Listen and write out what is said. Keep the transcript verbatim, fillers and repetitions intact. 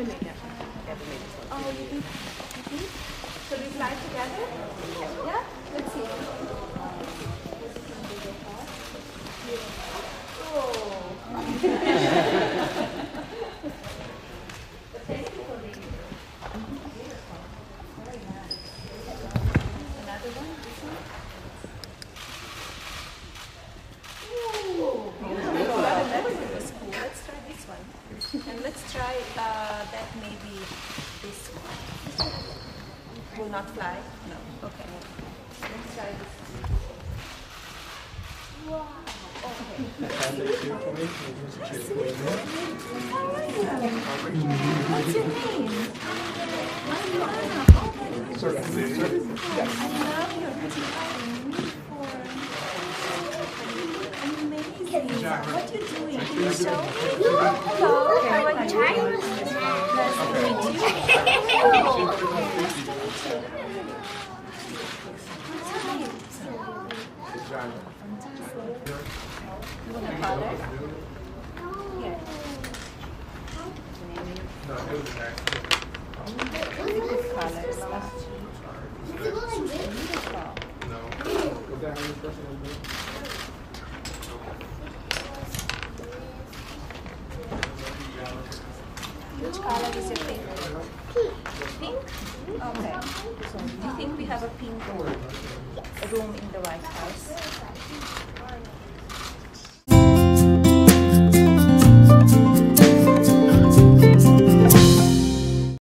Oh, you think? You think? Should we fly together? Yeah? Let's see. Another one? This one? Ooh. That was cool. Let's try this one. And let's try uh, that maybe this one. Will not fly? No. Okay. Let's try this. Wow. Okay. What's your name? Mariana. Oh, Sir, sir. Yes. I love your design. Amazing. What are you doing? Can you show me? Hello. How are you? Nice to meet you. Oh, nice to meet you. What's your name? You want a color? Here. No, it was an accident. Good colors. No. Was that how this person was doing? Which color is your favorite? Pink. Pink? Okay. So, do you think we have a pink room in the White House?